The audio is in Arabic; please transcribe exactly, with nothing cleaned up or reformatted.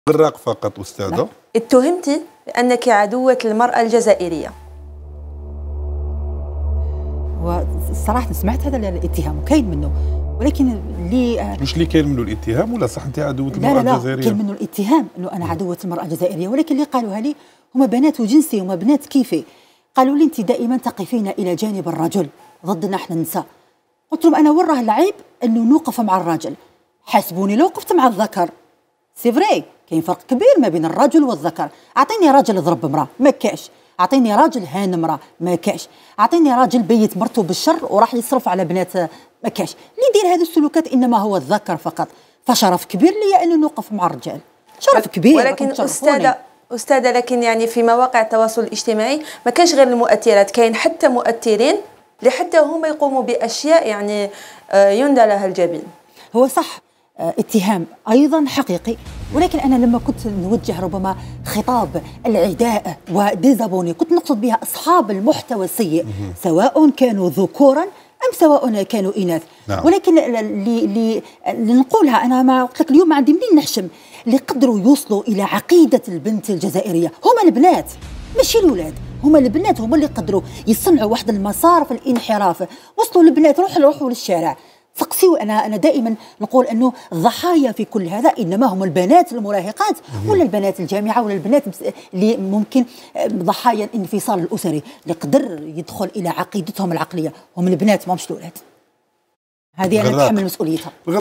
غراق فقط أستاذة. اتهمت بأنك عدوة المرأة الجزائرية. والصراحة سمعت هذا الاتهام وكاين منه، ولكن اللي مش اللي كاين منه الاتهام ولا صح أنت عدوة المرأة لا لا الجزائرية؟ لا كاين منه الاتهام أنه أنا عدوة المرأة الجزائرية، ولكن اللي قالوها لي هما بنات وجنسي، هما بنات كيفي. قالوا لي أنت دائما تقفين إلى جانب الرجل ضدنا احنا النساء. قلت لهم أنا وين راه العيب أنه نوقف مع الرجل؟ حاسبوني لو وقفت مع الذكر. سي فري كاين فرق كبير ما بين الرجل والذكر. أعطيني راجل يضرب امرأة ما كاش، أعطيني راجل هان امرأة ما كاش، أعطيني راجل بيت مرته بالشر وراح يصرف على بنات ما كاش. اللي يدير هذه السلوكات إنما هو الذكر فقط. فشرف كبير لي أنه نوقف مع الرجال، شرف كبير. ولكن أستاذة أستاذة لكن يعني في مواقع التواصل الاجتماعي ما كانش غير المؤثرات، كاين حتى مؤثرين اللي حتى هما يقوموا بأشياء يعني يندى لها الجبين. هو صح اتهام أيضا حقيقي، ولكن أنا لما كنت نوجه ربما خطاب العداء وديزابوني كنت نقصد بها أصحاب المحتوى السيء سواء كانوا ذكورا أم سواء كانوا إناث. نعم. ولكن اللي, اللي, اللي نقولها أنا ما قلت لك اليوم ما عندي منين نحشم، اللي قدروا يوصلوا إلى عقيدة البنت الجزائرية هما البنات ماشي الأولاد، هما البنات هما اللي قدروا يصنعوا واحد المسار في الانحراف. وصلوا البنات روحوا روحوا للشارع سقسيوا. انا انا دائما نقول انه الضحايا في كل هذا انما هم البنات المراهقات ولا البنات الجامعه ولا البنات اللي ممكن ضحايا الانفصال الاسري، اللي قدر يدخل الى عقيدتهم العقليه هم البنات ماهمش الاولاد. هذه انا نتحمل مسؤوليتها.